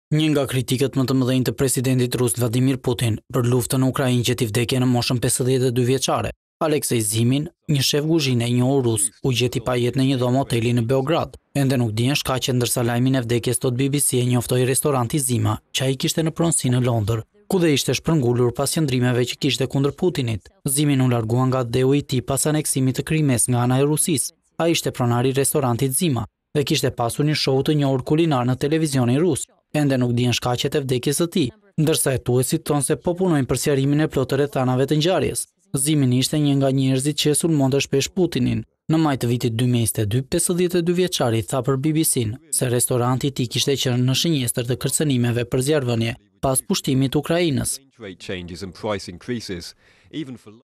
Një nga kritikat më të mëdhenj të presidentit rus Vladimir Putin për luftën në Ukrainë që t'i vdekje në moshën 52 vjeçare, Aleksej Zimin, një shef kuzhine e njohur rus, u gjeti pa jetë në një dhomë hoteli në Beograd. Ende nuk dihen shkaqet ndërsa lajmin e vdekjes tot BBC e njoftoi restoranti Zima, që ai kishte në pronësi në Londër, ku dhe ishte shpërngulur pas qëndrimeve që kishte kundër Putinit. Zimin u largua nga deu i tij pas aneksimit të Krimes nga ana e Rusisë. Ai ishte pronari i restorantit Zima dhe kishte pasur një show të njohur kulinar në televizionin rus. Ende nuk dihen shkaqet e vdekjes së tij, ndërsa hetuesit thonë se po punojnë për sqarimin e plotë të rrethanave të ngjarjes. Zimin ishte një nga njerëzit që e sulmonte shpesh Putinin. Në maj të vitit 2022, 52 vjeçari tha për BBC-n se restoranti i tij kishte qenë në shënjestër të kërcënimeve për zjarrvënie pas pushtimit të Ukrainës.